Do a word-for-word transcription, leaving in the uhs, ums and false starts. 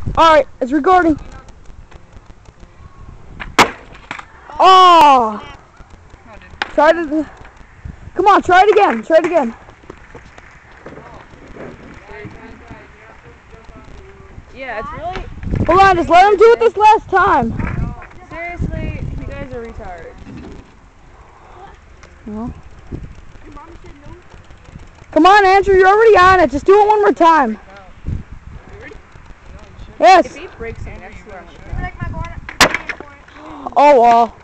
Alright, it's recording. Oh! Try to... Come on, try it again. Try it again. Yeah, it's really... Hold on, just let him do it this last time. Seriously, you guys are retarded. No. Come on, Andrew, you're already on it. Just do it one more time. Yes. If he breaks here next to him, Oh, well.